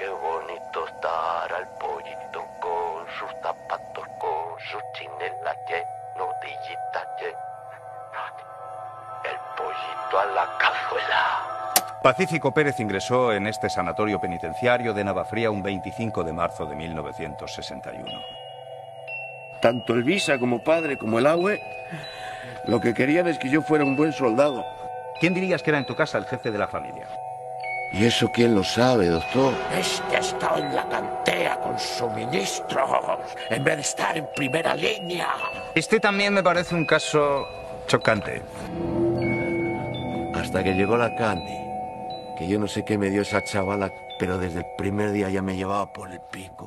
qué bonito estará el pollito con sus zapatos, con sus chinelas lleno de hillitas, el pollito a la cazuela. Pacífico Pérez ingresó en este sanatorio penitenciario de Navafría un 25 de marzo de 1961. Tanto el Visa como padre como el Aue lo que querían es que yo fuera un buen soldado. ¿Quién dirías que era en tu casa el jefe de la familia? ¿Y eso quién lo sabe, doctor? Este ha estado en la cantera con suministros, en vez de estar en primera línea. Este también me parece un caso chocante. Hasta que llegó la Candy, que yo no sé qué me dio esa chavala, pero desde el primer día ya me llevaba por el pico.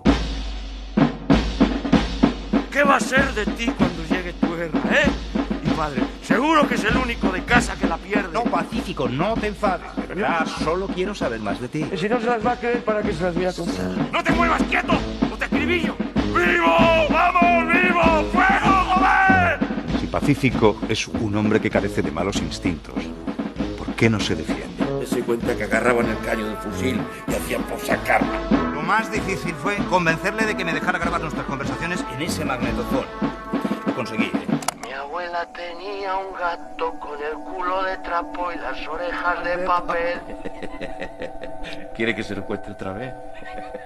¿Qué va a ser de ti cuando llegue tu guerra, Y padre, seguro que es el único de casa que la pierde. No, Pacífico, no te enfades. De verdad, solo quiero saber más de ti. Y si no se las va a creer, ¿para qué se las voy a contar? ¡No te muevas, quieto! ¡No te escribillo! ¡Vivo! ¡Vamos, vivo! ¡Fuego, joder! Si Pacífico es un hombre que carece de malos instintos, ¿por qué no se defiende? Se cuenta que agarraban el caño del fusil y hacían por sacarla. Lo más difícil fue convencerle de que me dejara grabar nuestras conversaciones en ese magnetofón. Lo conseguí, Mi abuela tenía un gato con el culo de trapo y las orejas de papel. ¿Quiere que se lo cuente otra vez?